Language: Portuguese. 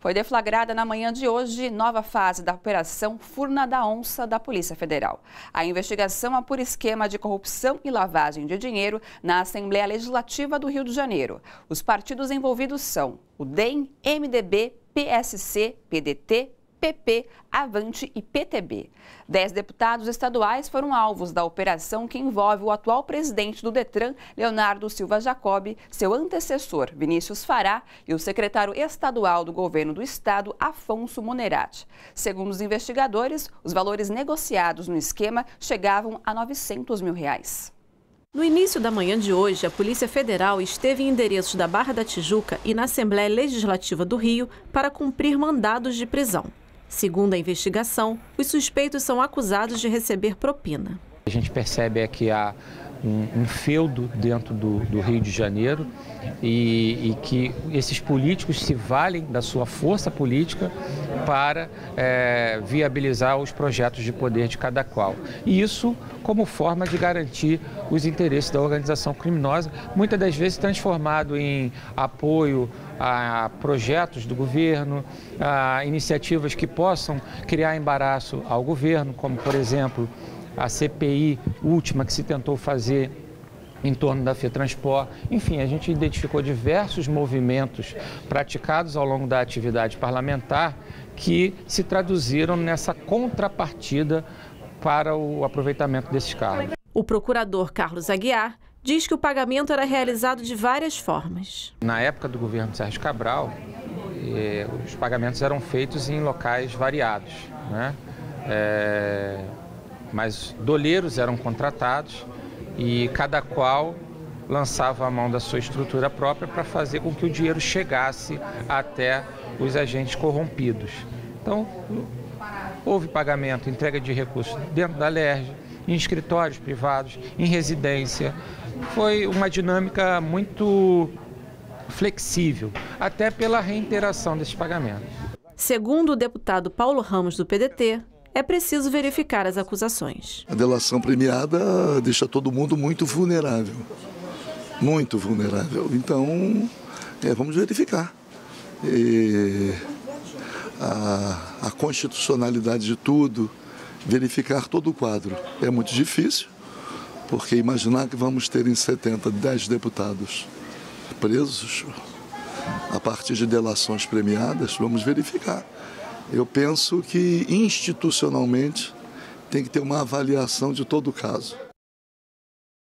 Foi deflagrada na manhã de hoje nova fase da Operação Furna da Onça da Polícia Federal. A investigação apura esquema de corrupção e lavagem de dinheiro na Assembleia Legislativa do Rio de Janeiro. Os partidos envolvidos são o DEM, MDB, PSC, PDT, PP, Avante e PTB. 10 deputados estaduais foram alvos da operação que envolve o atual presidente do Detran, Leonardo Silva Jacob, seu antecessor, Vinícius Fará, e o secretário estadual do governo do estado, Afonso Monerati. Segundo os investigadores, os valores negociados no esquema chegavam a R$900 mil. No início da manhã de hoje, a Polícia Federal esteve em endereços da Barra da Tijuca e na Assembleia Legislativa do Rio para cumprir mandados de prisão. Segundo a investigação, os suspeitos são acusados de receber propina. A gente percebe que há um feudo dentro do Rio de Janeiro e que esses políticos se valem da sua força política para viabilizar os projetos de poder de cada qual. E isso como forma de garantir os interesses da organização criminosa, muitas das vezes transformado em apoio a projetos do governo, a iniciativas que possam criar embaraço ao governo, como, por exemplo, a CPI última que se tentou fazer em torno da FETranspor. Enfim, a gente identificou diversos movimentos praticados ao longo da atividade parlamentar que se traduziram nessa contrapartida para o aproveitamento desses cargos. O procurador Carlos Aguiar diz que o pagamento era realizado de várias formas. Na época do governo Sérgio Cabral, os pagamentos eram feitos em locais variados, né? Mas doleiros eram contratados e cada qual lançava a mão da sua estrutura própria para fazer com que o dinheiro chegasse até os agentes corrompidos. Então, houve pagamento, entrega de recursos dentro da LERJ, em escritórios privados, em residência. Foi uma dinâmica muito flexível, até pela reiteração desses pagamentos. Segundo o deputado Paulo Ramos, do PDT, é preciso verificar as acusações. A delação premiada deixa todo mundo muito vulnerável. Muito vulnerável. Então, vamos verificar. A constitucionalidade de tudo, verificar todo o quadro. É muito difícil, porque imaginar que vamos ter em 70, 10 deputados presos a partir de delações premiadas, vamos verificar. Eu penso que institucionalmente tem que ter uma avaliação de todo o caso.